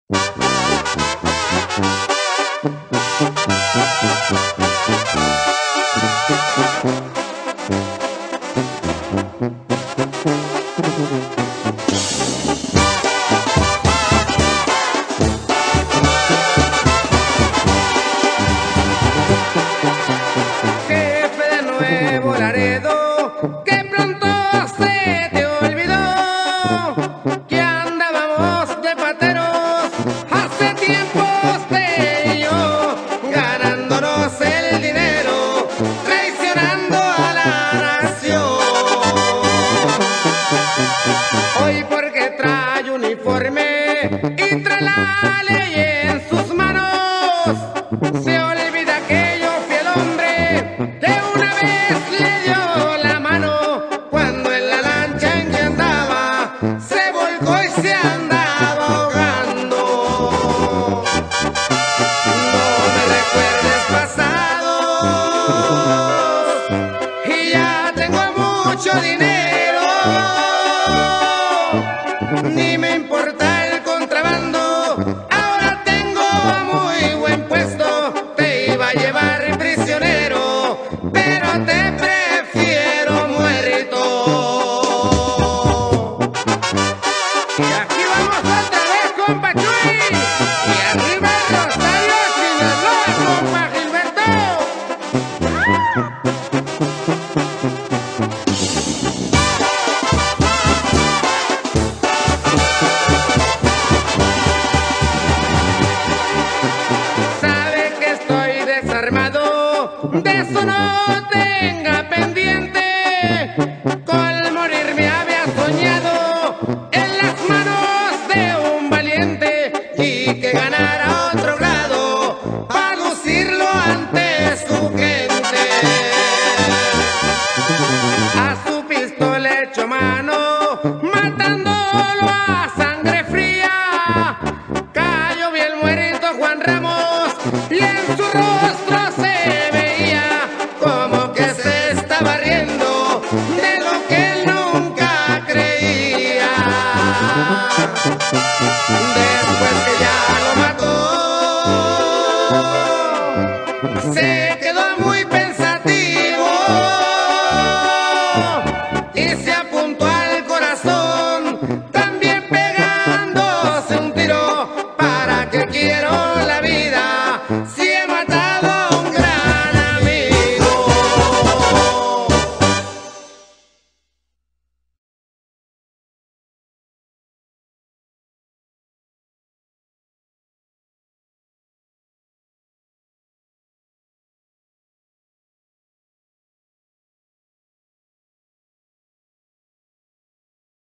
Jefe de Nuevo Laredo, que pronto se te olvidó que andábamos de pateros hace tiempo usted y yo, ganándonos el dinero, traicionando a la nación. Hoy porque trae uniforme y trae la ley en sus manos, se olvida que yo fui el hombre que una vez le dio la mano cuando en la lancha en que andaba se volcó y se andaba ahogando. No me recuerdes pasado y ya tengo mucho dinero, ni me importa el contrabando, ahora tengo muy buen puesto, te iba a llevar prisionero, pero te prefiero muerto. Y aquí vamos otra vez, compa Chuy, y arriba el Rosario, Sinaloa, compa Gilberto. Sabe que estoy desarmado, de eso no tenga pendiente. Con morir me había soñado en las manos de un valiente y que ganara otro grado para lucirlo ante su gente. A su pistola hecho mano, matándolo a sangre fría, cayó bien muerto Juan Ramos y en su rostro se veía como que se estaba riendo de lo que él nunca creía. Después que ya lo mató, se